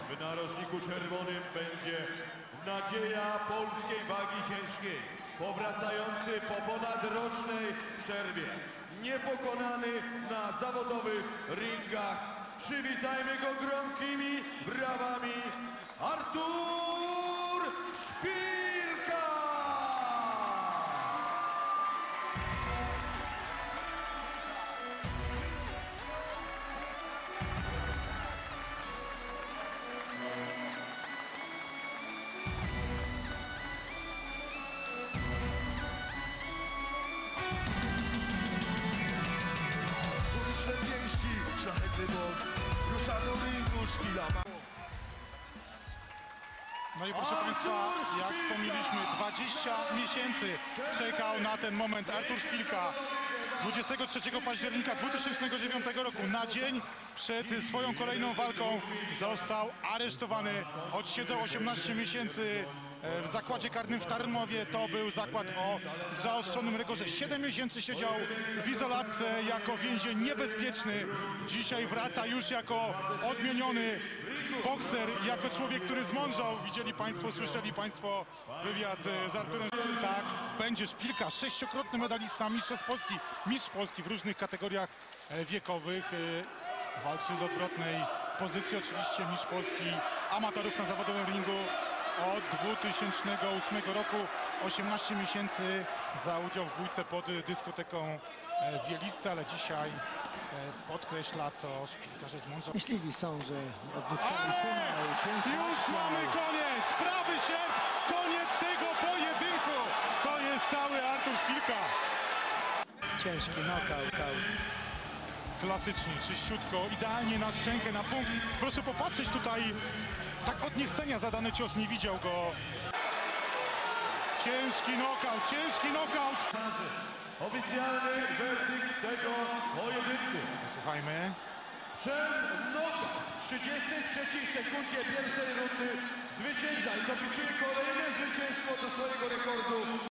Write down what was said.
W narożniku czerwonym będzie nadzieja polskiej wagi ciężkiej, powracający po ponadrocznej przerwie, niepokonany na zawodowych ringach. Przywitajmy go gromkimi brawami, Artur Szpilka! Szlachetny boks, rusza do ringu, Szpila ma... No i proszę Państwa, jak wspomnieliśmy, 20 miesięcy czekał na ten moment Artur Szpilka. 23 października 2009 roku, na dzień przed swoją kolejną walką, został aresztowany. Odsiedział 18 miesięcy w zakładzie karnym w Tarnowie. To był zakład o zaostrzonym rygorze. 7 miesięcy siedział w izolatce jako więzień niebezpieczny. Dzisiaj wraca już jako odmieniony bokser, jako człowiek, który zmądrzał. Widzieli Państwo, słyszeli Państwo wywiad z Arturem. Tak, będzie Szpilka, 6-krotny medalista, mistrz Polski w różnych kategoriach wiekowych. Walczy z odwrotnej pozycji, oczywiście mistrz Polski amatorów na zawodowym ringu od 2008 roku. 18 miesięcy za udział w bójce pod dyskoteką w Wielisce, ale dzisiaj podkreśla to Szpilka, że zmądrzał. Myśliwi są, że odzyskali syna i pięknie. Już mamy koniec! Prawy sierp! Koniec tego pojedynku! To jest cały Artur Szpilka. Ciężki knockout. Klasycznie, czyściutko, idealnie na szczękę, na punkt. Proszę popatrzeć tutaj, tak od niechcenia zadany cios, nie widział go. Ciężki knockout. Oficjalny werdykt tego pojedynku. Słuchajmy. Przez knockout w 33 sekundzie pierwszej rundy zwycięża i dopisuje kolejne zwycięstwo do swojego rekordu.